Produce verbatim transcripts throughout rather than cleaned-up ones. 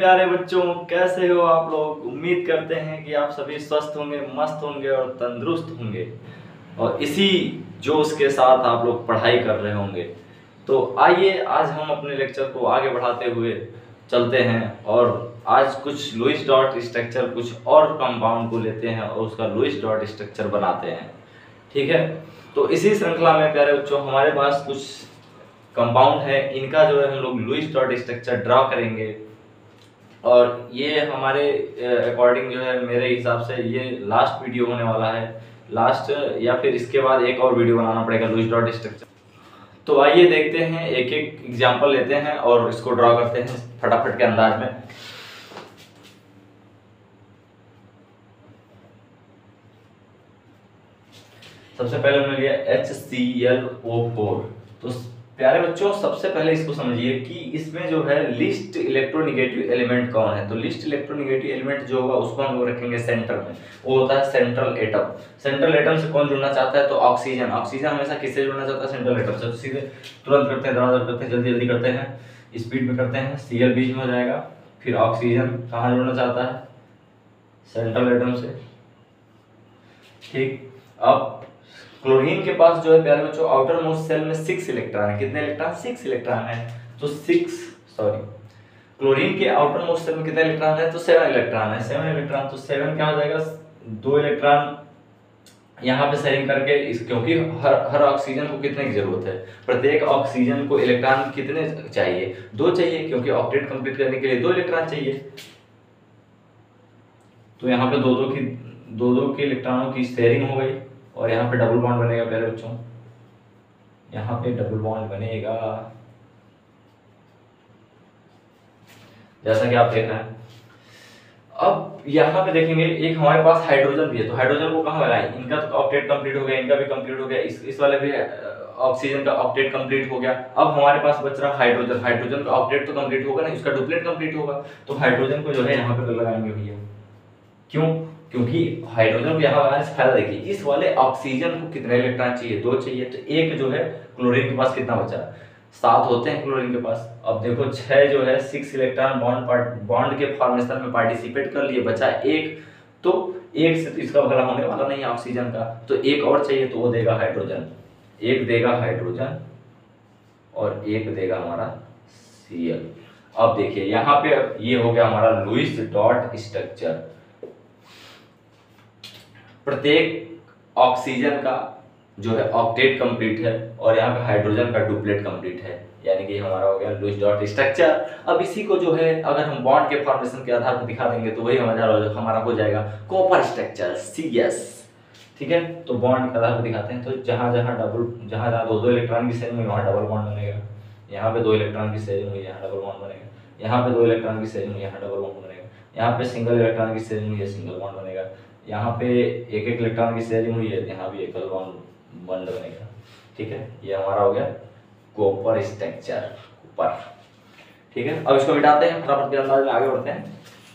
प्यारे बच्चों, कैसे हो आप लोग। उम्मीद करते हैं कि आप सभी स्वस्थ होंगे, मस्त होंगे और तंदुरुस्त होंगे और इसी जोश के साथ आप लोग पढ़ाई कर रहे होंगे। तो आइए आज हम अपने लेक्चर को आगे बढ़ाते हुए चलते हैं और आज कुछ लुईस डॉट स्ट्रक्चर, कुछ और कंपाउंड को लेते हैं और उसका लुईस डॉट स्ट्रक्चर बनाते हैं। ठीक है, तो इसी श्रृंखला में प्यारे बच्चों हमारे पास कुछ कंपाउंड है, इनका जो है हम लोग लुईस डॉट स्ट्रक्चर ड्रा करेंगे और ये हमारे अकॉर्डिंग जो है, मेरे हिसाब से ये लास्ट वीडियो होने वाला है। लास्ट या फिर इसके बाद एक और वीडियो बनाना पड़ेगा लुईस डॉट स्ट्रक्चर। तो आइए देखते हैं, एक एक एग्जांपल लेते हैं और इसको ड्रा करते हैं फटाफट के अंदाज में। सबसे पहले हमने लिया H C L O four. तो प्यारे बच्चों सबसे पहले इसको समझिए कि इसमें जो है लिस्ट इलेक्ट्रोनिगेटिव एलिमेंट कौन है। तो लिस्ट इलेक्ट्रोनिगेटिव एलिमेंट जो होगा उसको हम लोग रखेंगे सेंटर में, वो होता है सेंट्रल एटम। सेंट्रल एटम से कौन जुड़ना चाहता है? तो ऑक्सीजन। ऑक्सीजन हमेशा किससे जुड़ना चाहता है? सेंट्रल एटम से। तो सीधे तुरंत करते हैं, दौड़ करते हैं, जल्दी जल्दी करते हैं, स्पीड में करते हैं। सी एल बीच में हो जाएगा, फिर ऑक्सीजन कहाँ जुड़ना चाहता है? सेंट्रल एटम से। ठीक, अब क्लोरीन के पास जो है प्यारे बच्चों आउटर मोस्ट सेल में सिक्स इलेक्ट्रॉन है। कितने इलेक्ट्रॉन? सिक्स इलेक्ट्रॉन है। तो सिक्स सॉरी क्लोरीन के आउटर मोस्ट सेल में कितने इलेक्ट्रॉन है? तो सेवन इलेक्ट्रॉन है। सेवन इलेक्ट्रॉन, तो सेवन क्या हो जाएगा? दो इलेक्ट्रॉन यहाँ पे शेयरिंग करके इस, क्योंकि हर हर ऑक्सीजन को कितने की जरूरत है? प्रत्येक ऑक्सीजन को इलेक्ट्रॉन कितने चाहिए? दो चाहिए, क्योंकि ऑक्टेट कंप्लीट करने के लिए दो इलेक्ट्रॉन चाहिए। तो यहाँ पे दो दो की दो दो के इलेक्ट्रॉनों की शेयरिंग हो गई और यहाँ पे डबल बॉन्ड बनेगा प्यारे बच्चों। यहाँ पे डबल बॉन्ड बनेगा जैसा कि आप देख रहे हैं। अब यहाँ पे देखेंगे एक हमारे पास हाइड्रोजन भी है। तो हाइड्रोजन को कहाँ लगाएं? इनका तो ऑक्टेट कंप्लीट हो गया, इनका भी कंप्लीट हो गया, इस इस वाले भी ऑक्सीजन का ऑक्टेट कंप्लीट हो गया। अब हमारे पास बच रहा हाइड्रोजन। हाइड्रोजन का ऑक्टेट तो कंप्लीट होगा नहीं, उसका डुप्लेट कंप्लीट होगा। तो हाइड्रोजन को जो है यहाँ पे लगाएंगे भैया। क्यों? क्योंकि हाइड्रोजन को यहाँ लगाने से फायदा देखिए, इस वाले ऑक्सीजन को कितने इलेक्ट्रॉन चाहिए? दो चाहिए। तो एक जो है क्लोरीन के पास कितना बचा? सात होते हैं क्लोरीन के पास। अब देखो छह जो है सिक्स इलेक्ट्रॉन बॉन्ड बॉन्ड के फॉर्मेशन में पार्टिसिपेट कर लिए, बचा एक। तो एक से तो इसका भला होने वाला नहीं है ऑक्सीजन का, तो एक और चाहिए, तो वो देगा हाइड्रोजन। एक देगा हाइड्रोजन और एक देगा हमारा सी एल। अब देखिए यहाँ पे ये हो गया हमारा लुईस डॉट स्ट्रक्चर। प्रत्येक ऑक्सीजन का जो है ऑक्टेट कंप्लीट है और यहाँ पे हाइड्रोजन का डुप्लेट कंप्लीट है, यानी कि हमारा हो गया लुईस डॉट स्ट्रक्चर। अब इसी को जो है अगर हम बॉन्ड के फॉर्मेशन के आधार पर दिखा देंगे तो वही हमारा हमारा हो जाएगा कॉपर स्ट्रक्चर, सी एस। ठीक है, तो बॉन्ड के आधार पर दिखाते हैं। तो जहाँ जहाँ डबल जहाँ जहाँ दो दो इलेक्ट्रॉन की शेयरिंग हुई वहाँ डबल बॉन्ड बनेगा। यहाँ पे दो इलेक्ट्रॉन की शेयरिंग हुई, यहाँ डबल बॉन्ड बनेगा। यहाँ पे दो इलेक्ट्रॉन की शेयरिंग हुई, यहाँ डबल बॉन्ड बनेगा। यहाँ पे सिंगल इलेक्ट्रॉन की शेयरिंग हुई है, सिंगल बॉन्ड बनेगा। यहाँ पे एक एक इलेक्ट्रॉन की शेयरिंग हुई है, यहाँ भी एक बॉन्ड बॉन्ड बनेगा। ठीक है, ये हमारा हो गया कॉपर स्ट्रक्चर ऊपर। ठीक है, अब इसको मिटाते हैं, फटाफट के अंदाज में आगे बढ़ते हैं।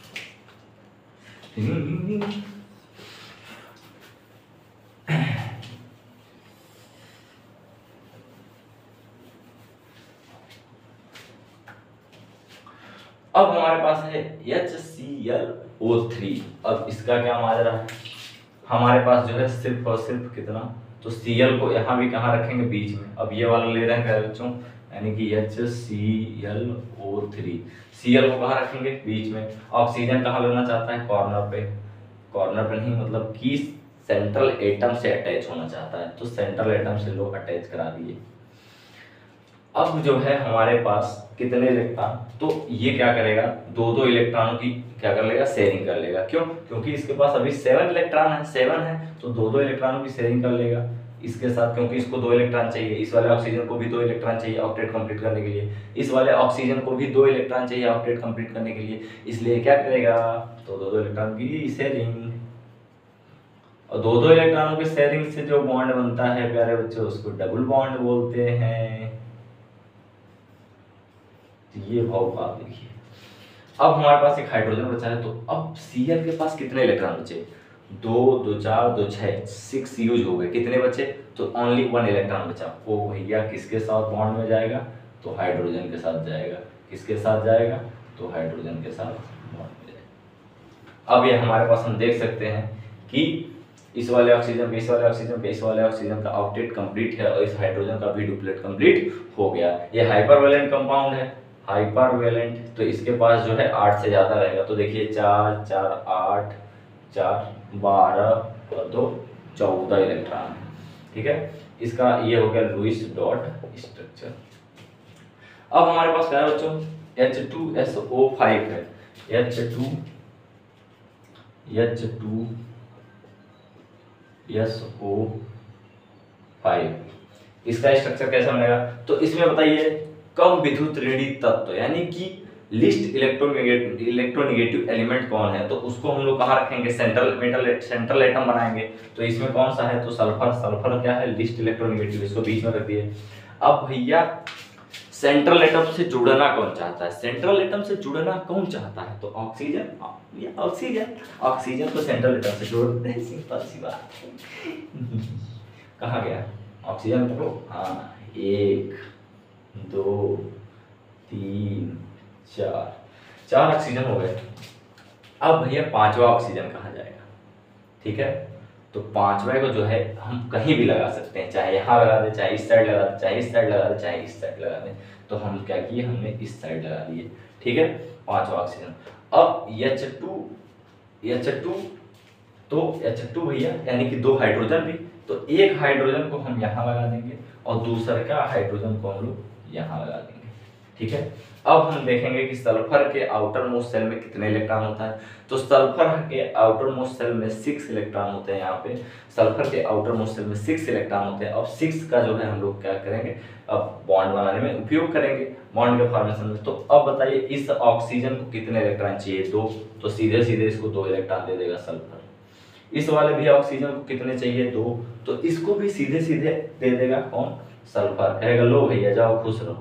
अब हमारे पास है H C L O three. अब इसका क्या माजरा है? हमारे पास जो है सिर्फ और सिर्फ कितना? तो Cl को यहाँ भी कहाँ रखेंगे? बीच में। अब ये वाला ले रहे हैं बच्चों, यानी कि H C L O three. Cl को कहाँ रखेंगे? बीच में। ऑक्सीजन कहाँ लेना चाहता है? कॉर्नर पे। कॉर्नर पे नहीं, मतलब कि सेंट्रल एटम से अटैच होना चाहता है, तो सेंट्रल एटम से लोग अटैच करा दिए। अब जो है हमारे पास कितने इलेक्ट्रॉन? तो ये क्या करेगा? दो दो इलेक्ट्रॉनों की क्या कर लेगा? शेयरिंग कर लेगा। क्यों? क्योंकि इसके पास अभी सेवन इलेक्ट्रॉन है, सेवन है तो दो दो इलेक्ट्रॉनों की शेयरिंग कर लेगा इसके साथ, क्योंकि इसको दो इलेक्ट्रॉन चाहिए। इस वाले ऑक्सीजन को भी दो इलेक्ट्रॉन चाहिए ऑक्टेट कंप्लीट करने के लिए। इस वाले ऑक्सीजन को भी दो इलेक्ट्रॉन चाहिए ऑक्टेट कंप्लीट करने के लिए, इसलिए क्या करेगा? तो दो दो इलेक्ट्रॉन की शेयरिंग। और दो दो इलेक्ट्रॉनों की शेयरिंग से जो बॉन्ड बनता है प्यारे बच्चों, उसको डबल बॉन्ड बोलते हैं। ये भाव बात देखिए। अब हमारे पास एक हाइड्रोजन बचा है, तो अब Cl के पास कितने इलेक्ट्रॉन बचे? दो दो चार दो छह, सिक्स यूज हो गए। कितने बचे? तो ओनली वन इलेक्ट्रॉन बचा। ओ भैया किसके साथ बॉन्ड में जाएगा? तो हाइड्रोजन के साथ जाएगा। किसके साथ जाएगा? तो हाइड्रोजन के साथ बॉन्ड मिल जाएगा। अब ये हमारे पास हम देख सकते हैं कि इस वाले ऑक्सीजन का इस वाले ऑक्सीजन का इस वाले ऑक्सीजन का ऑक्टेट कंप्लीट है और इस हाइड्रोजन का भी डुप्लेट कंप्लीट हो गया। ये हाइपरवैलेंट कंपाउंड है, हाइपरवैलेंट, तो इसके पास जो है आठ से ज्यादा रहेगा। तो देखिए चार चार आठ, चार बारह और दो चौदह इलेक्ट्रॉन है, ठीक है। इसका ये हो गया लुईस डॉट स्ट्रक्चर। अब हमारे पास क्या है बच्चों, H two S O five है, H two H two S O five, इसका स्ट्रक्चर कैसा बनेगा? तो इसमें बताइए कम विद्युत ऋणी तत्व यानी कि लिस्ट इलेक्ट्रोनेगेटिव इलेक्ट्रोनेगेटिव एलिमेंट कौन है, तो उसको हम लोग कहाँ रखेंगे? सेंट्रल मेटल सेंट्रल एटम बनाएंगे। तो इसमें कौन सा है? तो सल्फर। सल्फर क्या है? लिस्ट इलेक्ट्रोनेगेटिव, इसको बीच में रख दिए। अब भैया सेंट्रल एटम से जुड़ना कौन चाहता है? सेंट्रल एटम से जुड़ना कौन चाहता है? तो ऑक्सीजन। ये ऑक्सीजन ऑक्सीजन को सेंट्रल एटम से जोड़ देते हैं, सिंपल सी बात है। कहाँ गया ऑक्सीजन को? हाँ, एक दो तीन चार, चार ऑक्सीजन हो गए। अब भैया पांचवा ऑक्सीजन कहाँ जाएगा? ठीक है, तो पांचवा को जो है हम कहीं भी लगा सकते हैं, चाहे यहाँ लगा दे, चाहे इस साइड लगा दे, चाहे इस साइड लगा दे, चाहे इस साइड लगा दे। तो हम क्या किए? हमने इस साइड लगा दिए, ठीक है, पांचवा ऑक्सीजन। अब एच टू एच टू तो एच टू भैया यानी कि दो हाइड्रोजन भी, तो एक हाइड्रोजन को हम यहाँ लगा देंगे और दूसरे का हाइड्रोजन को हम लोग यहाँ लगा देंगे, ठीक है। अब हम देखेंगे कि सल्फर के आउटर मोस्ट सेल में कितने इलेक्ट्रॉन होता है। तो सल्फर के आउटर मोस्ट सेल में सिक्स इलेक्ट्रॉन होते हैं। यहाँ पे सल्फर के आउटर मोस्ट सेल में सिक्स इलेक्ट्रॉन होते हैं। अब सिक्स का जो है हम लोग क्या करेंगे? अब बॉन्ड बनाने में उपयोग करेंगे, बॉन्ड के फॉर्मेशन में। तो अब बताइए इस ऑक्सीजन को कितने इलेक्ट्रॉन चाहिए? दो, तो सीधे सीधे इसको दो इलेक्ट्रॉन दे देगा सल्फर। इस वाले भी ऑक्सीजन को कितने चाहिए? दो, तो इसको भी सीधे सीधे दे देगा कौन? सल्फर। कहेगा लो भैया जाओ खुश रहो,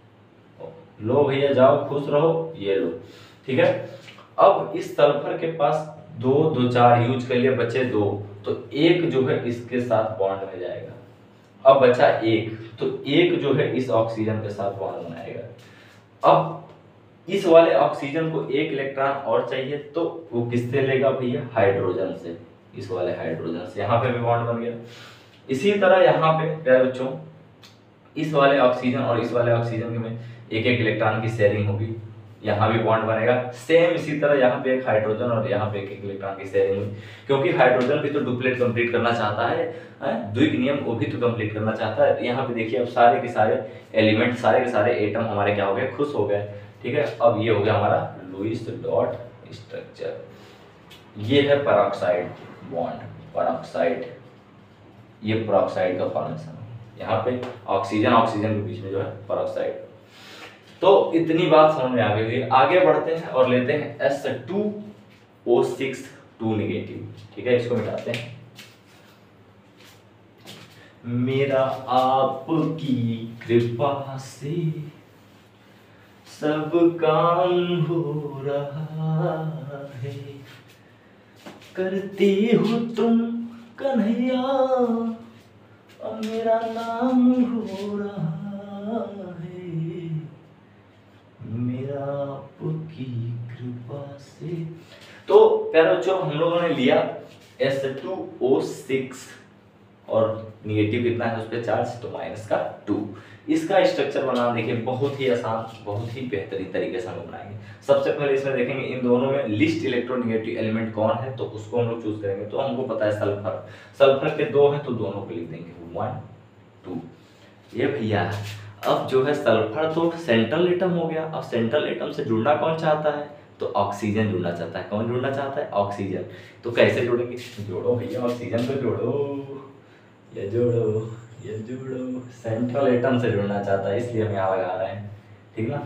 लो भैया जाओ खुश रहो, ये लो, ठीक है। अब इस सल्फर के पास दो दो चार यूज कर लिए, बचे दो, तो एक जो है इसके साथ बॉन्ड में जाएगा। अब बचा एक, तो एक जो है इस ऑक्सीजन के साथ बॉन्ड बनाएगा। अब इस वाले ऑक्सीजन को एक इलेक्ट्रॉन और चाहिए, तो वो किससे लेगा भैया? हाइड्रोजन से, इस वाले हाइड्रोजन से। यहाँ पे भी बॉन्ड बन गया। इसी तरह यहाँ पे क्या बच्चों, इस वाले ऑक्सीजन और इस वाले ऑक्सीजन में एक एक इलेक्ट्रॉन की शेयरिंग होगी, यहाँ भी बॉन्ड बनेगा। सेम इसी तरह यहाँ पे एक हाइड्रोजन और यहाँ पे एक एक इलेक्ट्रॉन की शेयरिंग हुई, क्योंकि हाइड्रोजन भी तो डुप्लेट कंप्लीट करना चाहता है, द्विक नियम वो भी तो कंप्लीट करना चाहता है। यहाँ पे देखिए अब सारे के सारे एलिमेंट, सारे के सारे एटम हमारे क्या हो गए? खुश हो गए, ठीक है। अब ये हो गया हमारा लुईस डॉट स्ट्रक्चर। ये है पेरोक्साइड बॉन्ड, पेरोक्साइड, ये पेरोक्साइड का फॉर्मेशन। यहाँ पे ऑक्सीजन ऑक्सीजन के बीच में जो है पेरोक्साइड। तो इतनी बात समझ में आ गई। आगे बढ़ते हैं और लेते हैं S two O six two negative, ठीक है, इसको मिटाते हैं। मेरा आपकी कृपा से सब काम हो रहा है, करते हो तुम कन्हैया और मेरा नाम हो रहा है, मेरा आपकी कृपा से। तो प्यारे बच्चों हम लोगों ने लिया एस टू ओ सिक्स और निगेटिव कितना है उस पर चार्ज, तो माइनस का टू। इसका स्ट्रक्चर बनाना देखिए बहुत ही आसान, बहुत ही बेहतरीन तरीके से हम बनाएंगे। सबसे पहले इसमें देखेंगे इन दोनों में लिस्ट इलेक्ट्रोनेगेटिव एलिमेंट कौन है, तो उसको हम लोग चूज करेंगे। तो हमको पता है सल्फर, सल्फर के दो हैं तो दोनों को लिख देंगे वन टू। ये भैया अब जो है सल्फर तो सेंट्रल एटम हो गया। अब सेंट्रल एटम से जुड़ना कौन चाहता है? तो ऑक्सीजन जुड़ना चाहता है। कौन जुड़ना चाहता है? ऑक्सीजन। तो कैसे जोड़ेंगे? जोड़ो भैया ऑक्सीजन को जोड़ो, ये जोड़ो ये जोड़ो। सेंट्रल एटम से जुड़ना चाहता है इसलिए हम यहाँ लगा रहे हैं, ठीक ना।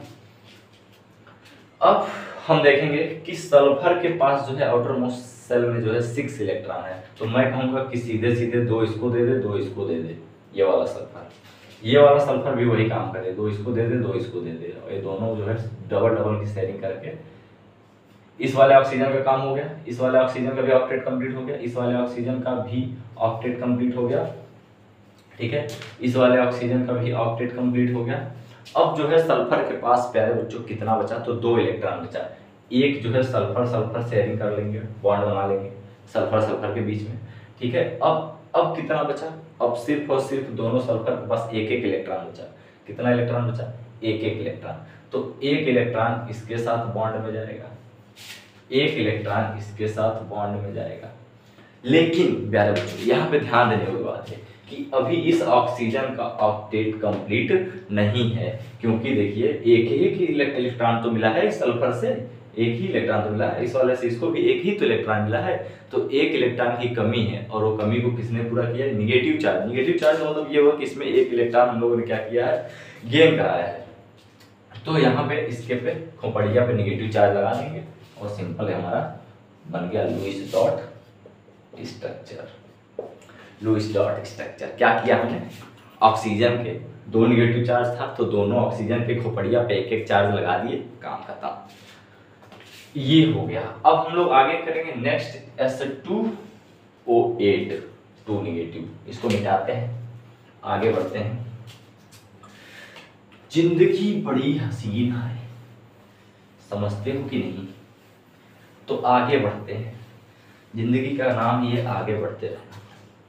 अब हम देखेंगे कि सल्फर के पास जो है आउटर मोस्ट सेल में जो है सिक्स इलेक्ट्रॉन है। तो मैं कहूँगा कि सीधे सीधे दो इसको दे दे, दो इसको दे दे। ये वाला सल्फर, ये वाला सल्फर भी वही काम करे, दो इसको दे दे, दो इसको दे दे। और ये दोनों जो है डबल डबल की शेयरिंग करके इस वाले ऑक्सीजन का काम हो गया, इस वाले ऑक्सीजन का भी ऑक्टेट कंप्लीट हो गया, इस वाले ऑक्सीजन का भी ऑक्टेट कंप्लीट हो गया, ठीक है। इस वाले ऑक्सीजन का भी ऑक्टेट कंप्लीट हो गया। अब जो है सल्फर के पास प्यारे बच्चों कितना बचा, तो दो इलेक्ट्रॉन बचा। एक जो है सल्फर सल्फर शेयरिंग कर लेंगे, बॉन्ड बना लेंगे सल्फर सल्फर के बीच में, ठीक है। अब अब कितना बचा, अब सिर्फ और सिर्फ दोनों सल्फर के पास एक एक इलेक्ट्रॉन बचा। कितना इलेक्ट्रॉन बचा, एक एक इलेक्ट्रॉन। तो एक इलेक्ट्रॉन इसके साथ बॉन्ड में जाएगा, एक इलेक्ट्रॉन इसके साथ बॉन्ड में जाएगा। लेकिन प्यारे बच्चों यहाँ पे ध्यान देने वाली बात है कि अभी इस ऑक्सीजन का ऑक्टेट कंप्लीट नहीं है, क्योंकि देखिए एक एक ही इलेक्ट्रॉन तो मिला है इस सल्फर से, एक ही इलेक्ट्रॉन तो मिला है, इस वाले से इसको भी एक ही तो इलेक्ट्रॉन मिला है। तो एक इलेक्ट्रॉन की कमी है, और वो कमी को किसने पूरा किया, निगेटिव चार्ज। निगेटिव चार्ज मतलब ये हुआ कि इसमें एक इलेक्ट्रॉन हम लोगों ने क्या किया है, गेन कराया है। तो यहाँ पे इसके पे खोपड़िया पे निगेटिव चार्ज लगा देंगे और सिंपल हमारा बन गया Lewis dot structure. Lewis dot structure क्या किया हमने, ऑक्सीजन के दो निगेटिव चार्ज था तो दोनों ऑक्सीजन के खोपड़िया पे एक एक चार्ज लगा दिए, काम खत्म। ये हो गया। अब हम लोग आगे करेंगे next S two O eight, two negative, इसको मिटाते हैं, आगे बढ़ते हैं। जिंदगी बड़ी हसीन है, समझते हो कि नहीं, तो आगे बढ़ते हैं। जिंदगी का नाम ये आगे बढ़ते रहना,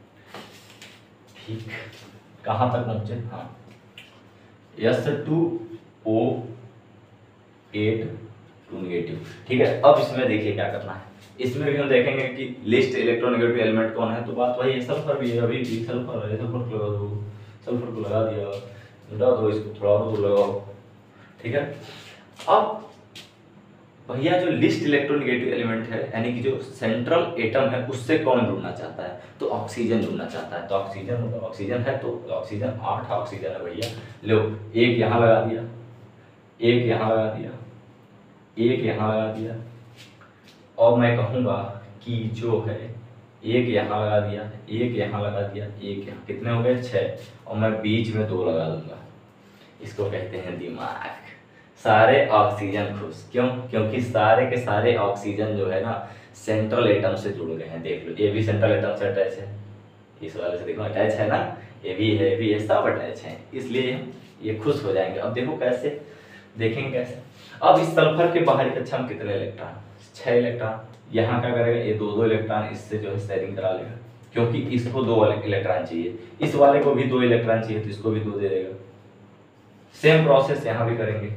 ठीक। कहाँ तक पहुंचे, हाँ S two O eight two negative, ठीक है। अब इसमें देखिए क्या करना है, इसमें भी हम देखेंगे कि लिस्ट इलेक्ट्रोनेगेटिव एलिमेंट कौन है, तो बात वही है, सल्फर भी है, अभी भी सल्फर है, सल्फर को लगा दो, सल्फर को लगा दिया, मिटा दो इसको, थोड़ा और लगाओ, ठीक है। अब भैया जो लिस्ट इलेक्ट्रोनेगेटिव एलिमेंट है, यानी कि जो सेंट्रल एटम है, उससे कौन जुड़ना चाहता है, तो ऑक्सीजन जुड़ना चाहता है। तो ऑक्सीजन मतलब ऑक्सीजन है, तो ऑक्सीजन आठ ऑक्सीजन है भैया, लो एक यहाँ लगा दिया, एक यहाँ लगा दिया, एक यहाँ लगा दिया, और मैं कहूँगा कि जो है एक यहाँ लगा दिया, एक यहाँ लगा दिया, एक यहाँ, कितने हो गए, छः, और मैं बीच में दो लगा दूंगा। इसको कहते हैं दिमाग। सारे ऑक्सीजन खुश, क्यों, क्योंकि सारे के सारे ऑक्सीजन जो है ना सेंट्रल एटम से जुड़ गए हैं। देख लो ये भी सेंट्रल एटम से अटैच है, इस वाले से देखो अटैच है ना, ये भी है, भी है, सब अटैच है, इसलिए ये खुश हो जाएंगे। अब देखो कैसे, देखेंगे कैसे। अब इस सल्फर के बाहरी कक्षा में कितने इलेक्ट्रॉन, छह इलेक्ट्रॉन। यहाँ क्या करेगा, ये दो दो इलेक्ट्रॉन इससे जो है शेयरिंग करा लेगा, क्योंकि इसको दो इलेक्ट्रॉन चाहिए, इस वाले को भी दो इलेक्ट्रॉन चाहिए, तो इसको भी दो दे देगा। सेम प्रोसेस यहाँ भी करेंगे।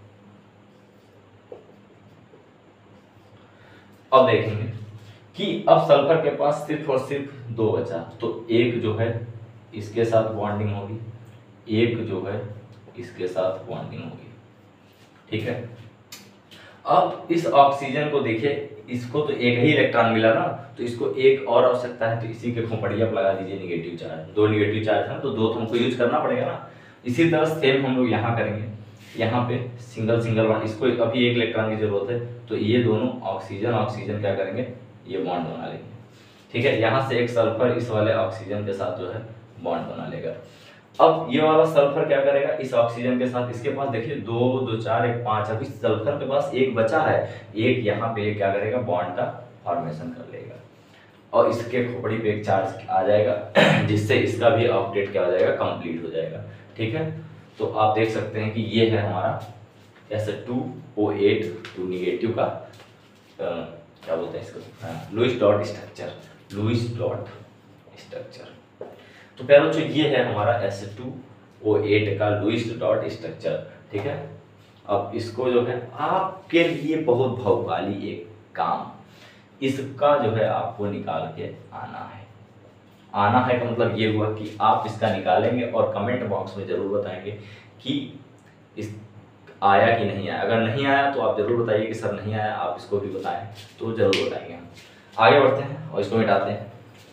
अब देखेंगे कि अब सल्फर के पास सिर्फ और सिर्फ दो बचा, तो एक जो है इसके साथ बॉन्डिंग होगी, एक जो है इसके साथ बॉन्डिंग होगी, ठीक है। अब इस ऑक्सीजन को देखिए, इसको तो एक ही इलेक्ट्रॉन मिला ना, तो इसको एक और आवश्यकता है, तो इसी के खोपड़िया पर लगा दीजिए निगेटिव चार्ज। दो निगेटिव चार्ज है तो दो तो हमको यूज करना पड़ेगा ना। इसी तरह सेम हम लोग यहाँ करेंगे, यहाँ पे सिंगल सिंगल बॉन्ड, इसको अभी एक इलेक्ट्रॉन की जरूरत है, तो ये दोनों ऑक्सीजन ऑक्सीजन क्या करेंगे, ये बॉन्ड बना लेंगे, ठीक है। यहाँ से एक सल्फर इस वाले ऑक्सीजन के साथ जो है बॉन्ड बना लेगा। अब ये वाला सल्फर क्या करेगा, इस ऑक्सीजन के साथ, इसके पास देखिए दो दो चार एक पाँच, अभी सल्फर के पास एक बचा है, एक यहाँ पे क्या करेगा, बॉन्ड का फॉर्मेशन कर लेगा, और इसके खोपड़ी पे एक चार्ज आ जाएगा, जिससे इसका भी ऑक्टेट क्या हो जाएगा, कंप्लीट हो जाएगा, ठीक है। तो आप देख सकते हैं कि ये है हमारा S two O eight two negative का आ, क्या बोलते हैं इसको, Lewis dot structure, Lewis dot structure. तो प्यारे बच्चों ये है हमारा एस टू ओ एट का लुईस डॉट स्ट्रक्चर, ठीक है। अब इसको जो है आपके लिए बहुत भौकाली एक काम, इसका जो है आपको निकाल के आना है। आना है का मतलब ये हुआ कि आप इसका निकालेंगे और कमेंट बॉक्स में जरूर बताएंगे कि इस आया कि नहीं आया। अगर नहीं आया तो आप जरूर बताइए कि सर नहीं आया, आप इसको भी बताएं तो जरूर बताएंगे हम। आगे बढ़ते हैं और इसको मिटाते हैं।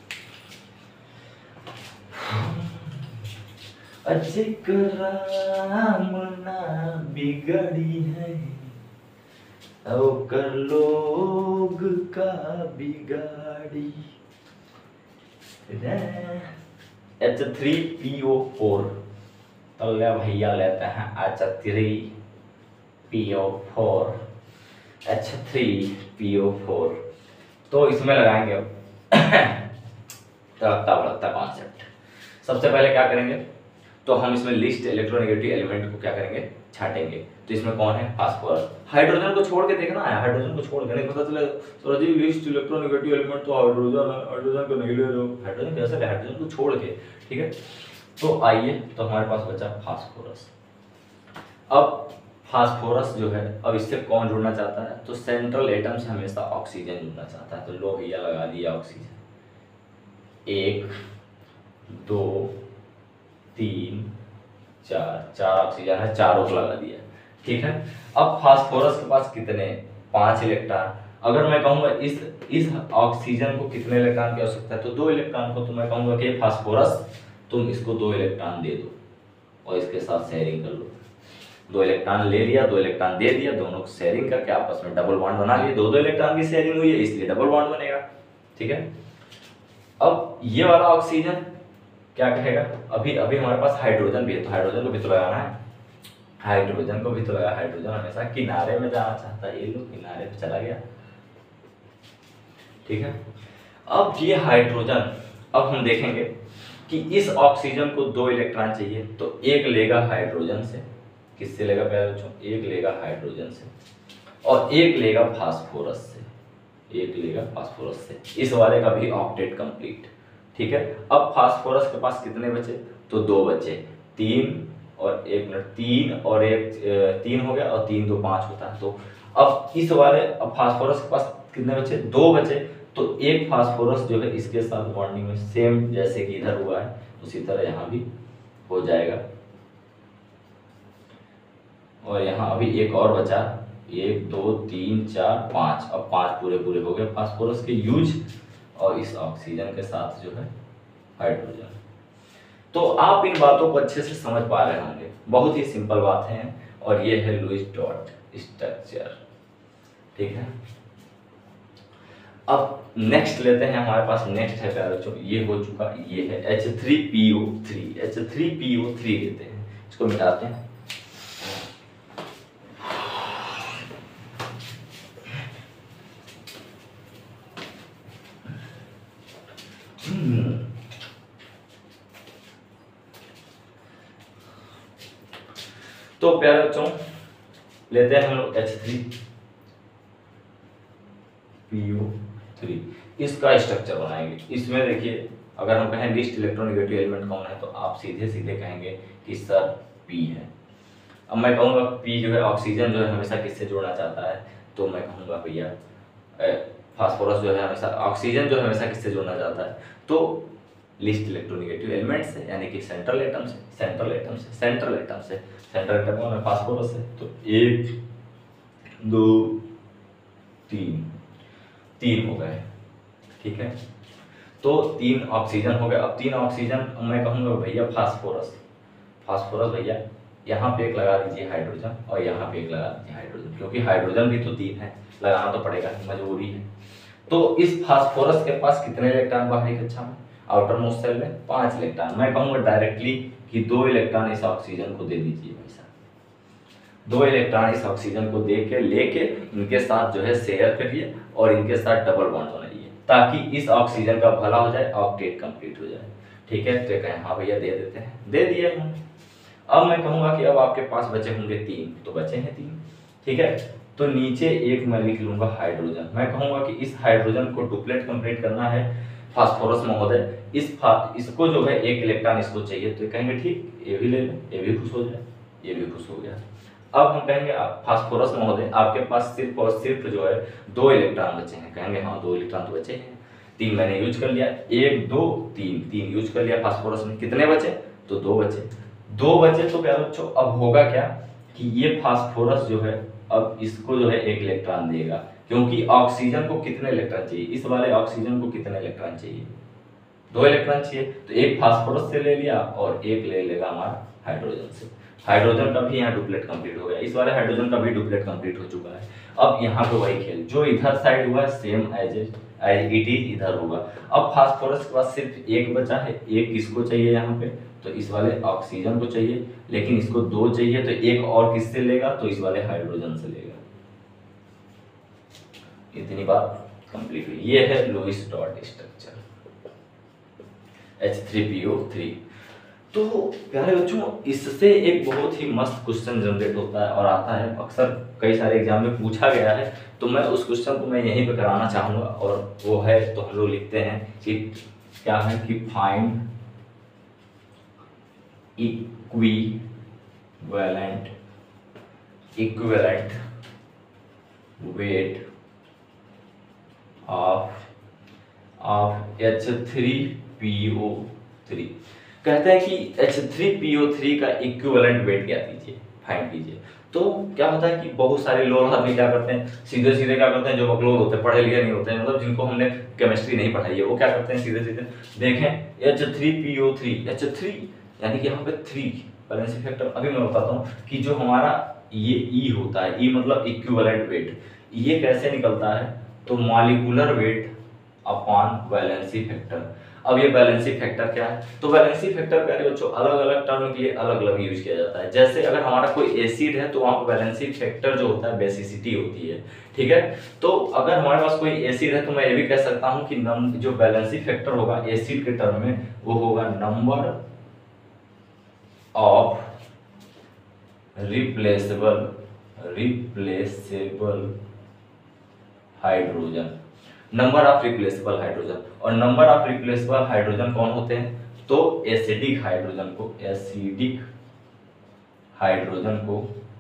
अच्छे करामना बिगड़ी है और कर लोग का बिगाड़ी। H three P O four, तो ले भैया लेते हैं H three P O four, H three P O four. तो इसमें लगाएंगे अब तड़कता भड़कता कॉन्सेप्ट। सबसे पहले क्या करेंगे, तो हम इसमें लिस्ट इलेक्ट्रोनेगेटिव एलिमेंट को क्या करेंगे, छाटेंगे। तो इसमें कौन है, फास्फोरस। हाइड्रोजन को छोड़ के देखना है, हाइड्रोजन को छोड़ के नहीं पता चले तो जी लिस्ट इलेक्ट्रोनेगेटिव एलिमेंट तो हाइड्रोजन है, हाइड्रोजन को नहीं ले लो, हाइड्रोजन कैसे ले, हाइड्रोजन को छोड़ के, ठीक है। तो आइए, तो हमारे पास बचा फास्फोरस। अब फास्फोरस जो है, अब इससे कौन जुड़ना चाहता है, तो सेंट्रल एटम से हमेशा ऑक्सीजन जुड़ना चाहता है। तो लो भैया लगा दिया ऑक्सीजन, एक दो तीन चार, चार ऑक्सीजन है, चारों को लगा दिया, ठीक है। अब फास्फोरस के पास कितने, पांच इलेक्ट्रॉन। अगर मैं कहूँगा इस इस ऑक्सीजन को कितने इलेक्ट्रॉन की आवश्यकता है, तो दो इलेक्ट्रॉन को, तो मैं कहूँगा कि फास्फोरस तुम इसको दो इलेक्ट्रॉन दे दो और इसके साथ शेयरिंग कर लो। दो इलेक्ट्रॉन ले लिया, दो इलेक्ट्रॉन दे दिया, दोनों को शेयरिंग करके आपस में डबल बॉन्ड बना लिए, दो दो इलेक्ट्रॉन की शेयरिंग हुई है इसलिए डबल बॉन्ड बनेगा, ठीक है। अब ये वाला ऑक्सीजन क्या कहेगा, अभी अभी हमारे पास हाइड्रोजन भी है, तो हाइड्रोजन को भी तो लगाना है, हाइड्रोजन को भी तो लगा, हाइड्रोजन हमेशा किनारे में जाना चाहता है, ये लो किनारे पे चला गया, ठीक है। अब ये हाइड्रोजन, अब हम देखेंगे कि इस ऑक्सीजन को दो इलेक्ट्रॉन चाहिए, तो एक लेगा हाइड्रोजन से, किससे लेगा प्यारे बच्चों, एक लेगा हाइड्रोजन से और एक लेगा फास्फोरस से, एक लेगा फास्फोरस से, इस वाले का भी ऑक्टेट कंप्लीट, ठीक है। अब फास्फोरस के पास कितने बचे, तो दो बचे, तीन और एक मिनट, तीन और एक, तीन हो गया और तीन दो पाँच होता है। तो अब इस वाले, अब फास्फोरस के पास कितने बचे, दो बचे, तो एक फास्फोरस जो है इसके साथ बॉन्डिंग में सेम जैसे कि इधर हुआ है उसी तरह यहाँ भी हो जाएगा। और यहाँ अभी एक और बचा, एक दो तीन चार पाँच, अब पाँच पूरे पूरे हो गए फास्फोरस के यूज, और इस ऑक्सीजन के साथ जो है हाइड्रोजन। तो आप इन बातों को अच्छे से समझ पा रहे होंगे, बहुत ही सिंपल बात है, और ये है लुईस डॉट स्ट्रक्चर, ठीक है। अब नेक्स्ट लेते हैं, हमारे पास नेक्स्ट है प्यारे बच्चों, ये हो चुका, ये है H three P O three, H three P O three लेते हैं, इसको मिटाते हैं। तो प्यारे बच्चों लेते हैं हम लोग H three P O three, इसका स्ट्रक्चर बनाएंगे। इसमें देखिए, अगर हम कहें लिस्ट इलेक्ट्रोनेगेटिव एलिमेंट कौन है, तो आप सीधे सीधे कहेंगे कि सर पी है। अब मैं कहूँगा पी जो है ऑक्सीजन जो है हमेशा किससे जोड़ना चाहता है, तो मैं कहूँगा भैया फास्फोरस जो है हमेशा, ऑक्सीजन जो है हमेशा किससे जोड़ना चाहता है, तो लिस्ट इलेक्ट्रोनेगेटिव एलिमेंट से, यानी कि सेंट्रल एटम से, सेंट्रल एटम से, सेंट्रल एटम से, सेंट्रल एटम कौन है, फास्फोरस है। तो एक दो तीन, तीन हो गए, ठीक है। तो तीन ऑक्सीजन हो गए। अब तीन ऑक्सीजन मैं कहूँगा भैया फास्फोरस, फास्फोरस भैया यहाँ पे एक लगा दीजिए हाइड्रोजन और यहाँ पे एक लगा दीजिए हाइड्रोजन, क्योंकि हाइड्रोजन भी तो तीन है, लगाना तो पड़ेगा, मजबूरी है। तो इस फास्फोरस के पास कितने इलेक्ट्रॉन बाहरी कक्षा में, आउटर मोस्ट सेल में पांच इलेक्ट्रॉन। मैं कहूँगा डायरेक्टली कि दो इलेक्ट्रॉन इस ऑक्सीजन को दे दीजिए भाई साहब, दो इलेक्ट्रॉन इस ऑक्सीजन को दे के लेके इनके साथ जो है शेयर करिए और इनके साथ डबल बॉन्ड बनाइए, ताकि इस ऑक्सीजन का भला हो जाए, ऑक्टेट कंप्लीट हो जाए, ठीक है। तो कहें हाँ भैया दे देते हैं, दे दिए हम। अब मैं कहूँगा कि अब आपके पास बचे होंगे तीन, तो बचे हैं तीन, ठीक है। तो नीचे एक मैं लिख लूंगा हाइड्रोजन। मैं कहूँगा कि इस हाइड्रोजन को डुप्लेट कंप्लीट करना है फास्फोरस महोदय, इस इसको जो है एक इलेक्ट्रॉन इसको चाहिए, तो कहेंगे ठीक, ये भी ले लो, ये भी खुश हो जाए, ये भी खुश हो गया। अब हम कहेंगे फास्फोरस महोदय आपके पास सिर्फ और सिर्फ जो है दो इलेक्ट्रॉन बचे हैं, कहेंगे हाँ दो इलेक्ट्रॉन तो बचे हैं, तीन मैंने यूज कर लिया, एक दो तीन, तीन यूज कर लिया फास्फोरस में, कितने बचे, तो दो बचे, दो बचे। तो प्यारे बच्चों अब होगा क्या कि ये फास्फोरस जो है अब इसको जो है एक इलेक्ट्रॉन देगा, क्योंकि ऑक्सीजन को कितने इलेक्ट्रॉन चाहिए, इस वाले ऑक्सीजन को कितने इलेक्ट्रॉन चाहिए, दो इलेक्ट्रॉन चाहिए, तो एक फास्फोरस से ले लिया और एक ले लेगा हमारा हाइड्रोजन से। हाइड्रोजन का भी यहाँ डुप्लेट कंप्लीट हो गया, इस वाले हाइड्रोजन का भी डुप्लेट कंप्लीट हो चुका है। अब यहाँ पे वही खेल, जो इधर साइड हुआ same as as it is इधर होगा। अब फास्फोरस के पास सिर्फ एक बचा है, एक किसको चाहिए यहाँ पे, तो इस वाले ऑक्सीजन को चाहिए, लेकिन इसको दो चाहिए, तो एक और किससे लेगा, तो इस वाले हाइड्रोजन से लेगा। इतनी बात कंप्लीट हुई। ये है Lewis dot structure H three P O three. तो प्यारे बच्चों, इससे एक बहुत ही मस्त क्वेश्चन जनरेट होता है और आता है, अक्सर कई सारे एग्जाम में पूछा गया है, तो मैं उस क्वेश्चन को मैं यहीं पे कराना चाहूँगा। और वो है, तो हम लोग लिखते हैं कि क्या है कि find equivalent equivalent weight of of H three P O three. कहते हैं कि H three P O three का इक्विवेलेंट वेट क्या कीजिए, फाइंड कीजिए। तो क्या होता है कि बहुत सारे लोग आदमी क्या करते हैं, सीधे सीधे क्या करते हैं, जो बकलोल होते हैं, पढ़े लिखे नहीं होते हैं, मतलब जिनको हमने केमिस्ट्री नहीं पढ़ाई है, वो क्या करते हैं, सीधे सीधे देखें H three P O three, H three यानी कि यहाँ पे थ्री वैलेंसी फैक्टर। अभी मैं बताता हूँ कि जो हमारा ये ई होता है, ई मतलब इक्विवेलेंट वेट, ये कैसे निकलता है, तो molecular weight upon valency factor. अब ये वैलेंसी फैक्टर क्या है, तो वैलेंसी फैक्टर प्यारे बच्चों अलग अलग टर्म के लिए अलग अलग यूज किया जाता है। जैसे अगर हमारा कोई एसिड है तो वहाँ पर वैलेंसी फैक्टर जो होता है बेसिसिटी होती है, ठीक है। तो अगर हमारे पास कोई एसिड है तो मैं ये भी कह सकता हूँ कि नम जो वैलेंसी फैक्टर होगा एसिड के टर्म में, वो होगा number of replaceable replaceable hydrogen, number of replaceable hydrogen. और नंबर ऑफ रिप्लेसेबल हाइड्रोजन कौन होते हैं, तो एसिडिक हाइड्रोजन को एसिडिक हाइड्रोजन को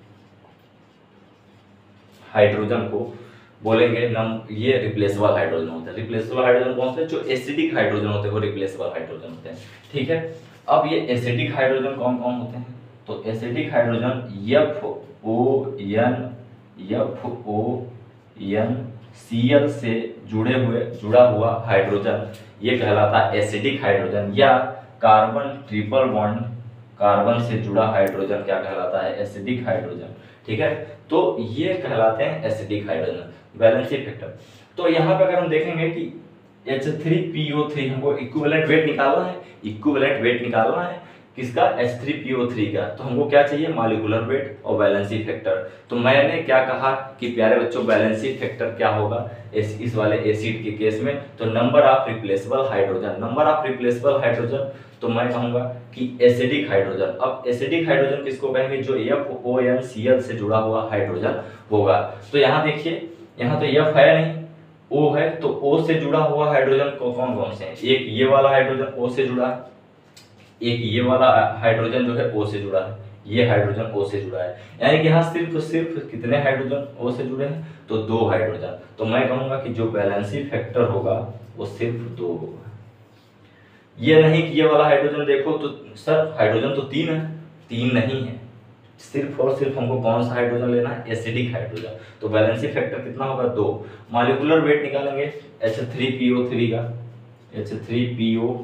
हाइड्रोजन को बोलेंगे नम ये रिप्लेसेबल हाइड्रोजन होते हैं। रिप्लेसेबल हाइड्रोजन कौन से, जो एसिडिक हाइड्रोजन होते हैं वो रिप्लेसेबल हाइड्रोजन होते हैं, ठीक है। अब ये एसिडिक हाइड्रोजन कौन कौन होते हैं, तो acidic hydrogen F O N F O N Cl से जुड़े हुए जुड़ा हुआ हाइड्रोजन ये कहलाता है एसिडिक हाइड्रोजन, या कार्बन ट्रिपल बॉन्ड कार्बन से जुड़ा हाइड्रोजन क्या कहलाता है, एसिडिक हाइड्रोजन, ठीक है। तो ये कहलाते हैं एसिडिक हाइड्रोजन वैलेंसी फैक्टर। तो यहाँ पे अगर हम देखेंगे कि H three P O three हमको इक्विवेलेंट वेट निकालना है, इक्विवेलेंट वेट निकालना है किसका, H three P O three का, तो हमको क्या चाहिए, मॉलिक्यूलर वेट और वैलेंसी फैक्टर। तो मैंने क्या कहा कि प्यारे बच्चों वैलेंसी फैक्टर क्या होगा इस इस वाले एसिड के केस में, तो number of replaceable hydrogen, number of replaceable hydrogen, तो मैं कहूंगा कि एसिडिक हाइड्रोजन। अब एसिडिक हाइड्रोजन किसको कहेंगे, जो F O N C L से जुड़ा हुआ हाइड्रोजन होगा। तो यहाँ देखिए, यहाँ तो एफ है नहीं, ओ है, तो ओ से जुड़ा हुआ हाइड्रोजन को कौन कौन से हैं, एक ये वाला हाइड्रोजन ओ से जुड़ा है, एक ये वाला हाइड्रोजन जो है ओ से जुड़ा है, ये हाइड्रोजन ओ से जुड़ा है, यानी कि यहाँ सिर्फ सिर्फ कितने हाइड्रोजन ओ से जुड़े हैं, तो दो हाइड्रोजन। तो मैं कहूंगा कि जो वैलेंसी फैक्टर होगा वो सिर्फ दो होगा। ये नहीं कि ये वाला हाइड्रोजन देखो तो सर हाइड्रोजन तो तीन है, तीन नहीं है, सिर्फ और सिर्फ हमको कौन सा हाइड्रोजन लेना है, एसिडिक हाइड्रोजन। तो वैलेंसी फैक्टर कितना होगा, दो। मॉलिक्यूलर वेट निकालेंगे H three P O three का, H three P O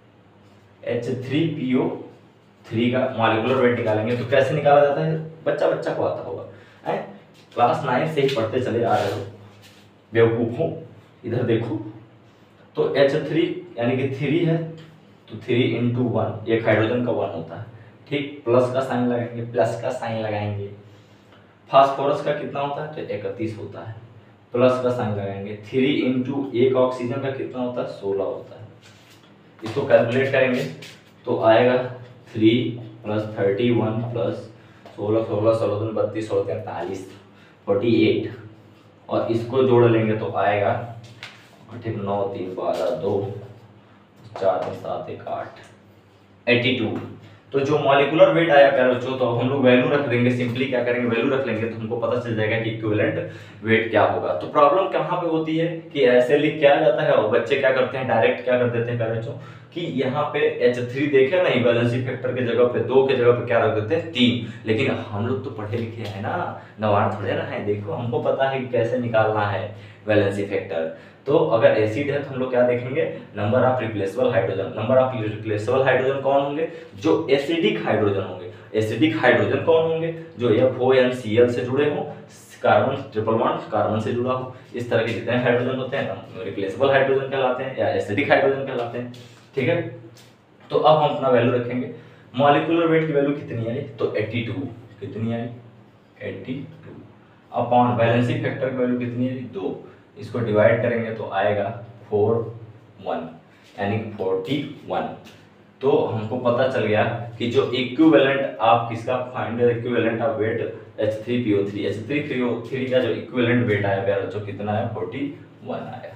H three P O three का मॉलिक्यूलर वेट निकालेंगे तो कैसे निकाला जाता है, बच्चा बच्चा को आता होगा, है क्लास नाइन से ही पढ़ते चले आ रहे हो बेवकूफों। इधर देखो, तो एच थ्री यानी कि थ्री है, तो थ्री इंटू वन, एक हाइड्रोजन का वन होता है, ठीक, प्लस का साइन लगाएंगे, प्लस का साइन लगाएंगे। फास्फोरस का कितना होता है, तो इकतीस होता है, प्लस का साइन लगाएंगे। थ्री इंटू एक ऑक्सीजन का कितना होता है, सोलह होता है। इसको कैलकुलेट करेंगे तो आएगा three plus thirty one plus सोलह, सोलह सोलह बत्तीस, सोलह तैंतालीस, फोर्टी एट, और इसको जोड़ लेंगे तो आएगा ठीक नौ तीन बारह, दो चार तीन सात एक आठ, एट्टी टू। तो जो मॉलिक्यूलर वेट आया प्यारे बच्चों, तो हम लोग वैल्यू रख देंगे, सिंपली क्या करेंगे वैल्यू रख लेंगे, तो हमको पता चल जाएगा कि इक्विवेलेंट वेट क्या होगा। तो प्रॉब्लम कहाँ पे होती है कि ऐसे लिख के आ जाता है और बच्चे क्या करते हैं, डायरेक्ट क्या कर देते हैं प्यारे बच्चों कि यहाँ पे एच थ्री देखे नहीं, वैलेंसी फैक्टर के जगह पे दो के जगह पे क्या रख देते हैं, तीन। लेकिन हम लोग तो पढ़े लिखे हैं ना, नवार थोड़े ना है, देखो हमको पता है कैसे निकालना है वैलेंसी फैक्टर। तो अगर एसिड है तो हम लोग क्या देखेंगे, number of replaceable hydrogen. Number of replaceable hydrogen कौन होंगे, जो एसिडिक हाइड्रोजन होंगे। एसिडिक हाइड्रोजन कौन होंगे, जो F O N C L से जुड़े हों, कार्बन ट्रिपल बॉन्ड कार्बन से जुड़ा हो, इस तरह के जितने हाइड्रोजन होते हैं रिप्लेसेबल हाइड्रोजन कहलाते हैं या एसिडिक हाइड्रोजन कहलाते हैं, ठीक है। तो अब हम अपना वैल्यू रखेंगे, मॉलिक्यूलर वेट की वैल्यू कितनी आई, तो एट्टी टू, कितनी आई, eighty two, upon valency factor की वैल्यू कितनी आई, दो। इसको डिवाइड करेंगे तो आएगा फोर वन, यानी फोर्टी वन। तो हमको पता चल गया कि जो इक्विवेलेंट आप किसका find equivalent of weight H three P O three H three P O three का जो इक्विवेलेंट वेट आया प्यारे बच्चों कितना है फोर्टी वन आया।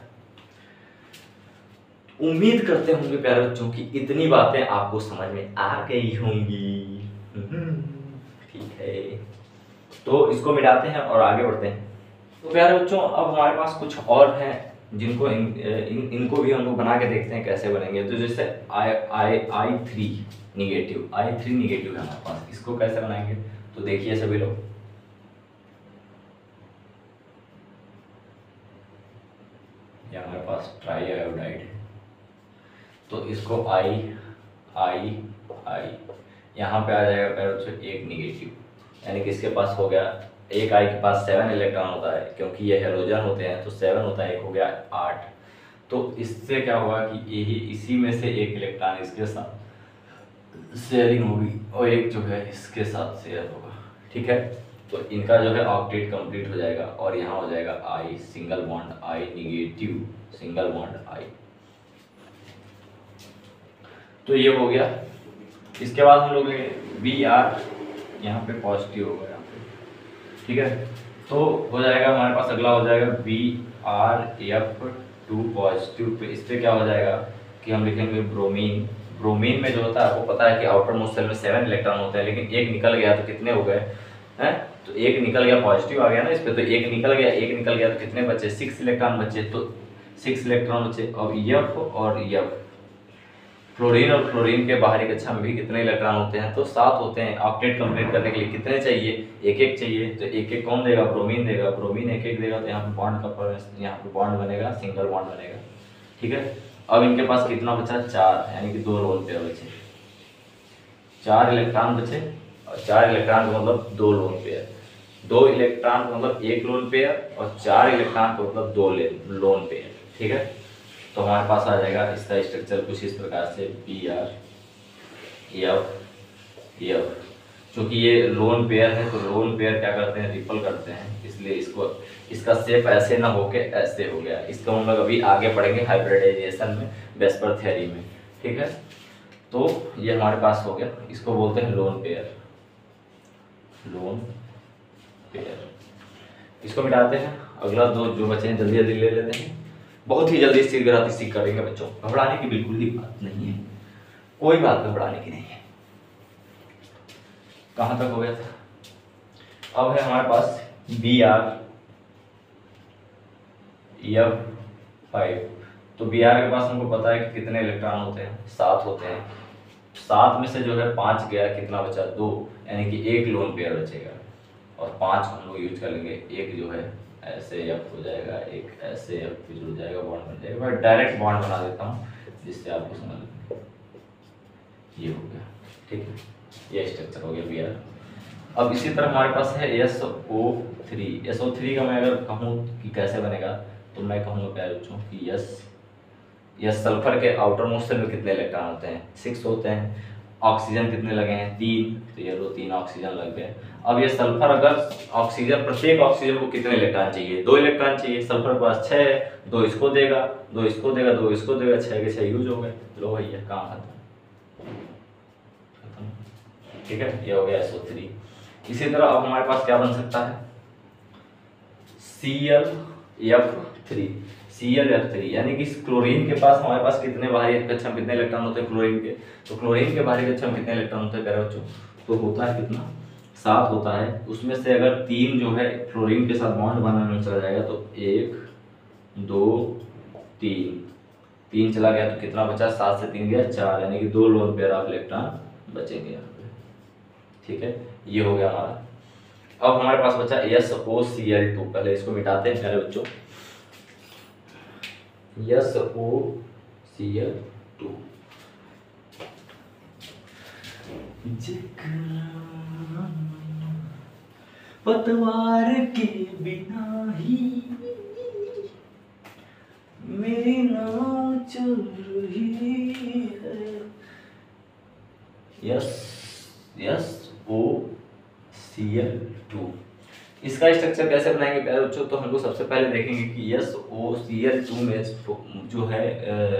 उम्मीद करते होंगे प्यारे बच्चों की इतनी बातें आपको समझ में आ गई होंगी। ठीक है, तो इसको मिटाते हैं और आगे बढ़ते हैं। तो प्यारे बच्चों अब हमारे पास कुछ और हैं जिनको इन, इन इनको भी हम लोग बना के देखते हैं कैसे बनेंगे। तो जैसे I I I three negative I three negative है हमारे पास, इसको कैसे बनाएंगे तो देखिए सभी लोग। ये हमारे पास ट्राई आयोडाइड है, तो इसको आई आई आई यहाँ पे आ जाएगा प्यारे बच्चों एक निगेटिव, यानी कि इसके पास हो गया एक आई के पास सेवन इलेक्ट्रॉन होता है क्योंकि ये हेलोजन होते हैं तो सेवन होता है, एक हो गया आठ। तो इससे क्या होगा कि यही इसी में से एक इलेक्ट्रॉन इसके साथ शेयरिंग होगी और एक जो है इसके साथ शेयर होगा। ठीक है, तो इनका जो है ऑक्टेट कंप्लीट हो जाएगा और यहाँ हो जाएगा I single bond I negative single bond I. तो ये हो गया। इसके बाद हम लोग बी आर यहाँ पे पॉजिटिव होगा यहाँ पे। ठीक है, तो हो जाएगा हमारे पास अगला हो जाएगा B R F two positive. तो इस पर क्या हो जाएगा कि हम लिखेंगे ब्रोमीन। ब्रोमीन में जो होता है आपको पता है कि आउटर मोस्ट शेल में सेवन इलेक्ट्रॉन होते हैं, लेकिन एक निकल गया तो कितने हो गए हैं, तो एक निकल गया पॉजिटिव आ गया ना इस पर, तो एक निकल गया एक निकल गया तो कितने बचे सिक्स इलेक्ट्रॉन बचे, तो सिक्स इलेक्ट्रॉन बचे। अब एफ और एफ फ्लोरीन और फ्लोरीन के बाहरी कक्षा में भी कितने इलेक्ट्रॉन होते हैं तो सात होते हैं। ऑक्टेट कंप्लीट करने के लिए कितने चाहिए एक एक चाहिए, तो एक एक कौन देगा ब्रोमीन देगा, ब्रोमीन एक एक देगा तो यहाँ पे बॉन्ड का यहाँ पे बॉन्ड बनेगा सिंगल बॉन्ड बनेगा। ठीक है, अब इनके पास कितना बचा चार, यानी कि दो लोन पेयर बचे, चार इलेक्ट्रॉन बचे और चार इलेक्ट्रॉन का मतलब दो लोन पेयर, दो इलेक्ट्रॉन का मतलब एक लोन पेयर और चार इलेक्ट्रॉन का मतलब दो लोन पेयर। ठीक है, तो हमारे पास आ जाएगा इसका स्ट्रक्चर कुछ इस प्रकार से बी आर एफ एफ। क्योंकि ये लोन पेयर है तो लोन पेयर क्या करते हैं रिपल करते हैं, इसलिए इसको इसका शेप ऐसे ना होके ऐसे हो गया। इसको हम लोग अभी आगे पढ़ेंगे हाइब्रिडाइजेशन में वेस्पर थ्योरी में। ठीक है, तो ये हमारे पास हो गया, इसको बोलते हैं लोन पेयर लोन पेयर। इसको मिटाते हैं, अगला दो जो बचे हैं जल्दी जल्दी ले लेते हैं, बहुत ही जल्दी शीघ्र सीख करेंगे बच्चों, घबराने की बिल्कुल ही बात नहीं है, कोई बात घबराने की नहीं है। कहां तक हो गया था, अब है हमारे पास बी आर एफ फाइव। तो बी आर के पास हमको पता है कि कितने इलेक्ट्रॉन होते हैं, सात होते हैं। सात में से जो है पांच गया, कितना बचा दो, यानी कि एक लोन पेयर बचेगा और पांच हम लोग यूज कर लेंगे। एक जो है ऐसे एफ हो जाएगा, एक ऐसे एफ भी जुड़ जाएगा, बॉन्ड बन जाएगा। मैं डायरेक्ट बॉन्ड बना देता हूँ जिससे आपको समझ में, ये हो गया। ठीक है, ये स्ट्रक्चर हो गया बी आर। अब इसी तरह हमारे पास है S O three. S O three का मैं अगर कहूँ कि कैसे बनेगा तो मैं कहूँगा प्यारे बच्चों कि यस यस सल्फर के आउटर मोस्ट शेल में कितने इलेक्ट्रॉन होते हैं, सिक्स होते हैं। ऑक्सीजन कितने लगे हैं, तीन, तो ये दो तीन ऑक्सीजन लग गए। अब ये सल्फर अगर ऑक्सीजन प्रत्येक ऑक्सीजन को कितने इलेक्ट्रॉन चाहिए, दो इलेक्ट्रॉन चाहिए। सल्फर के पास छः है, दो इसको देगा दो इसको देगा दो इसको देगा, छः के छः यूज हो गए। लो भैया काम खत्म। ठीक है, ये हो गया एस ओ थ्री। इसी तरह अब हमारे पास क्या बन सकता है, C L F three C L F three, यानी कि क्लोरीन के पास हमारे पास कितने बाहरी कक्षा में कितने इलेक्ट्रॉन होते हैं क्लोरीन के, तो क्लोरीन के बाहरी कक्षा में कितने इलेक्ट्रॉन होते हैं प्यारे बच्चों, तो होता है कितना, सात होता है। उसमें से अगर तीन जो है क्लोरीन के साथ बॉन्ड बनाने में चला जाएगा तो एक दो तीन, तीन चला गया तो कितना बचा, सात से तीन गया चार, यानी कि दो लोन पेयर ऑफ इलेक्ट्रॉन बचेंगे यहाँ पे। ठीक है, ये हो गया हमारा। अब हमारे पास बचा S O C L two. पहले इसको मिटाते हैं प्यारे बच्चों, S O C L two. पतवार के बिना ही मेरी नाव चल रही है। S S O C L two. इसका स्ट्रक्चर कैसे बनाएंगे प्यारे बच्चों, तो हम लोग सबसे पहले देखेंगे कि S O C L two में जो है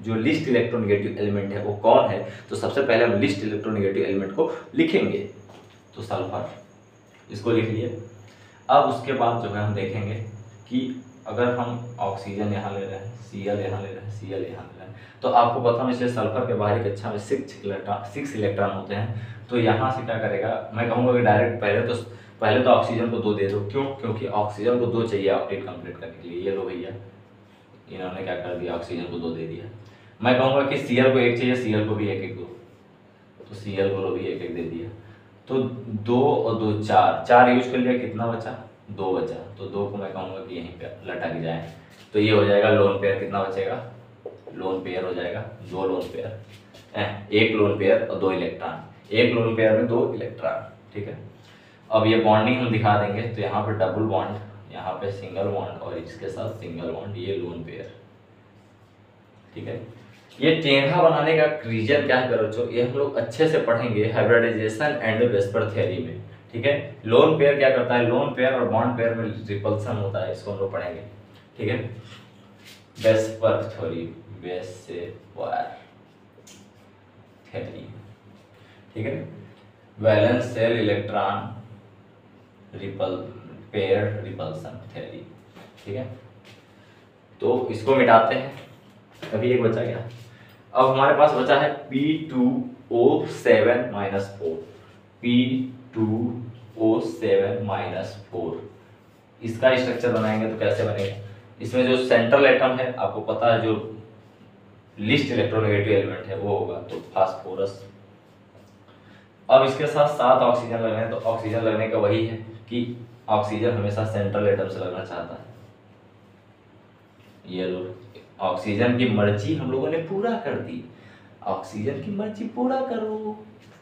जो लिस्ट इलेक्ट्रोनेगेटिव एलिमेंट है वो कौन है, तो सबसे पहले हम लिस्ट इलेक्ट्रोनेगेटिव एलिमेंट को लिखेंगे। तो सल्फर, इसको लिख लिए। अब उसके बाद जो है हम देखेंगे कि अगर हम ऑक्सीजन यहाँ ले रहे हैं, सी एल यहाँ ले रहे हैं, सी एल यहाँ ले रहे हैं, तो आपको पता है इसलिए सल्फर के बाहरी कक्षा में सिक्स इलेक्ट्रॉन सिक्स इलेक्ट्रॉन होते हैं। तो यहाँ से क्या करेगा, मैं कहूँगा कि डायरेक्ट पहले तो पहले तो ऑक्सीजन को दो दे दो। क्यों? क्योंकि ऑक्सीजन को दो चाहिए ऑक्टेट कंप्लीट करने के लिए। ये लो भैया, इन्होंने क्या कर दिया, ऑक्सीजन को दो दे दिया। मैं कहूँगा कि सी एल को एक चाहिए, सी एल को भी एक एक दो, तो सी एल को भी एक एक दे दिया। तो दो और दो चार, चार यूज कर लिया, कितना बचा, दो बचा। तो दो को मैं कहूँगा कि यहीं पे लटक जाए, तो ये हो जाएगा लोन पेयर। कितना बचेगा, लोन पेयर हो जाएगा, दो लोन पेयर, एक लोन पेयर और दो इलेक्ट्रॉन, एक लोन पेयर में दो इलेक्ट्रॉन। ठीक है, अब ये बॉन्डिंग हम दिखा देंगे। तो यहाँ पे डबल बॉन्ड, यहाँ पे सिंगल बॉन्ड और इसके साथ सिंगल बॉन्ड, ये लोन पेयर। ठीक है, ये टेढ़ा बनाने का रीजन क्या है बच्चों, ये हम लोग अच्छे से पढ़ेंगे हाइब्रिडाइजेशन एंड वेस्पर थ्योरी में। ठीक है, लोन पेयर क्या करता है, लोन पेयर और बॉन्ड पेयर में रिपल्सन होता है, इसको हम लोग पढ़ेंगे। ठीक है, वेस्पर थ्योरी, वेस्पर थ्योरी। ठीक है, valence shell electron repel pair repulsion theory. ठीक है, तो इसको मिटाते हैं, अभी एक बचा गया। अब हमारे पास बचा है P two O seven minus four, P two O seven minus four. इसका स्ट्रक्चर बनाएंगे तो कैसे बनेगा, इसमें जो सेंट्रल एटम है आपको पता है, जो लिस्ट इलेक्ट्रोनेगेटिव एलिमेंट है वो होगा, तो फास्फोरस। अब इसके साथ सात ऑक्सीजन लगने हैं, तो ऑक्सीजन लगने का वही है कि ऑक्सीजन हमेशा सेंट्रल एटम से लगना चाहता है। ये लो, ऑक्सीजन की मर्जी हम लोगों ने पूरा कर दी, ऑक्सीजन की मर्जी पूरा करो।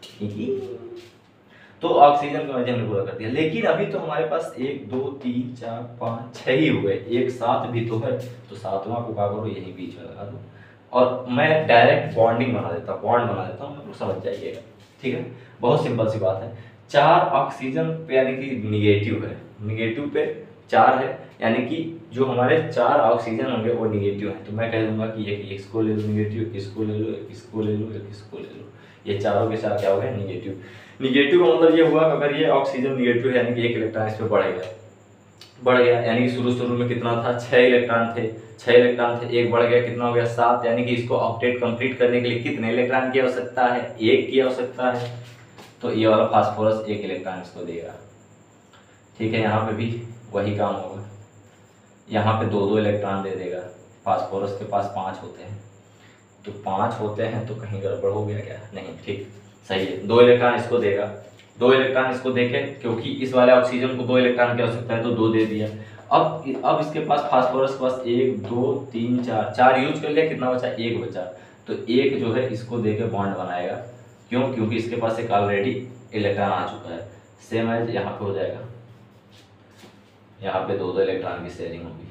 तो ऑक्सीजन की मर्जी हमने पूरा कर दिया, लेकिन अभी तो हमारे पास एक दो तीन चार पाँच छह ही हुए, एक सात भी तो है, तो सातवां को क्या करो, यही बीच में लगा दो। और मैं डायरेक्ट बॉन्डिंग बना देता हूँ, बॉन्ड बना देता हूँ, आप लोग समझ जाइएगा। ठीक है, बहुत सिंपल सी बात है। चार ऑक्सीजन पे यानी कि निगेटिव है, निगेटिव पे चार है, यानी कि जो हमारे चार ऑक्सीजन होंगे वो निगेटिव है। तो मैं कह दूंगा कि एक इसको ले लो निगेटिव, इसको ले लो, एक इसको ले लो, एक इसको ले लो, ये चारों के साथ क्या हो गया, निगेटिव। निगेटिव का मतलब ये हुआ कि अगर ये ऑक्सीजन निगेटिव है यानी कि एक इलेक्ट्रॉन इस पर बढ़ गया, बढ़ गया यानी कि शुरू शुरू में कितना था, छः इलेक्ट्रॉन थे, छः इलेक्ट्रॉन थे, एक बढ़ गया, कितना हो गया, सात। यानी कि इसको ऑक्टेट कंप्लीट करने के लिए कितने इलेक्ट्रॉन की आवश्यकता है, एक की आवश्यकता है। तो ये वाला फास्फोरस एक इलेक्ट्रॉन इसको देगा। ठीक है, यहाँ पे भी वही काम होगा, यहाँ पे दो दो इलेक्ट्रॉन दे देगा। फास्फोरस के पास पाँच होते हैं, तो पाँच होते हैं तो कहीं गड़बड़ हो गया क्या, नहीं, ठीक सही है। दो इलेक्ट्रॉन इसको देगा, दो इलेक्ट्रॉन इसको देके, क्योंकि इस वाले ऑक्सीजन को दो इलेक्ट्रॉन की आवश्यकता है तो दो दे दिया। अब अब इसके पास फास्फोरस के पास एक दो तीन चार, चार यूज कर लिया, कितना बचा, एक बचा। तो एक जो है इसको देके बॉन्ड बनाएगा, क्यों, क्योंकि इसके पास एक ऑलरेडी इलेक्ट्रॉन आ चुका है। सेम एज यहाँ पे हो जाएगा, यहाँ पे दो दो इलेक्ट्रॉन की शेयरिंग होगी,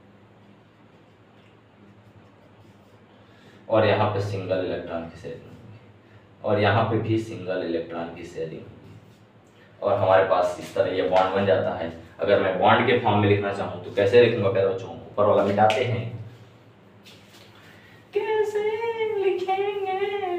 और यहाँ पे सिंगल इलेक्ट्रॉन की शेयरिंग होगी, और यहाँ पे भी सिंगल इलेक्ट्रॉन की शेयरिंग होगी, और हमारे पास इस तरह ये बॉन्ड बन जाता है। अगर मैं बॉन्ड के फॉर्म में लिखना चाहूँ तो कैसे लिखूंगा, पहले बच्चों ऊपर वाला मिटाते हैं, कैसे लिखेंगे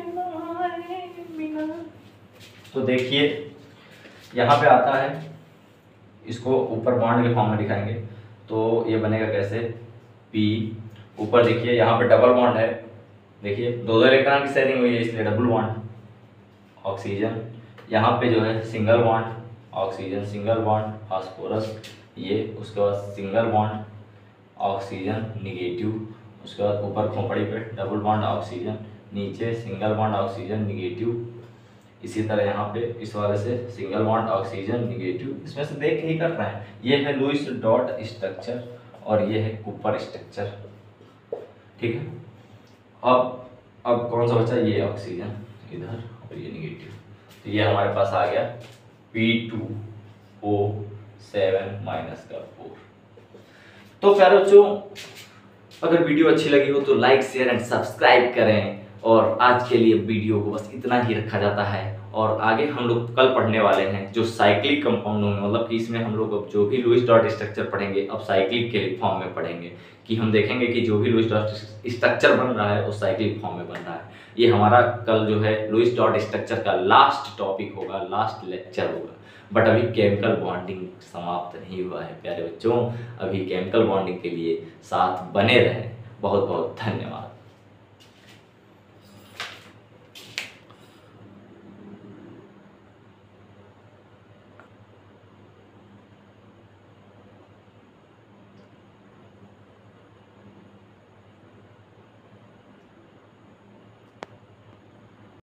बिना। तो देखिए यहाँ पे आता है, इसको ऊपर बॉन्ड के फॉर्म में दिखाएंगे तो ये बनेगा कैसे, पी, ऊपर देखिए यहाँ पे डबल बॉन्ड है, देखिए दो दो इलेक्ट्रॉन की शेयरिंग हुई है इसलिए डबल बॉन्ड, ऑक्सीजन, यहाँ पे जो है single bond, oxygen single bond, phosphorus ये, उसके बाद सिंगल बॉन्ड, ऑक्सीजन निगेटिव, उसके बाद ऊपर खोपड़ी पे डबल बॉन्ड ऑक्सीजन, नीचे सिंगल बॉन्ड ऑक्सीजन निगेटिव, इसी तरह यहाँ पे इस वाले से सिंगल बॉन्ड ऑक्सीजन निगेटिव, इसमें से देख के ही कर रहे हैं। ये है लुईस डॉट स्ट्रक्चर और ये है कूपर स्ट्रक्चर। ठीक है, अब अब कौन सा बचा, ये ऑक्सीजन इधर और ये निगेटिव, तो ये हमारे पास आ गया P two O seven minus का फोर। तो प्यारे बच्चों, अगर वीडियो अच्छी लगी हो तो लाइक शेयर एंड सब्सक्राइब करें, और आज के लिए वीडियो को बस इतना ही रखा जाता है। और आगे हम लोग कल पढ़ने वाले हैं जो साइक्लिक कंपाउंड होंगे, मतलब कि इसमें हम लोग अब जो भी लुईस डॉट स्ट्रक्चर पढ़ेंगे अब साइक्लिक के फॉर्म में पढ़ेंगे, कि हम देखेंगे कि जो भी लुईस डॉट स्ट्रक्चर बन रहा है वो साइक्लिक फॉर्म में बन रहा है। ये हमारा कल जो है लुईस डॉट स्ट्रक्चर का लास्ट टॉपिक होगा, लास्ट लेक्चर होगा। बट अभी केमिकल बॉन्डिंग समाप्त नहीं हुआ है प्यारे बच्चों, अभी केमिकल बॉन्डिंग के लिए साथ बने रहें। बहुत बहुत धन्यवाद।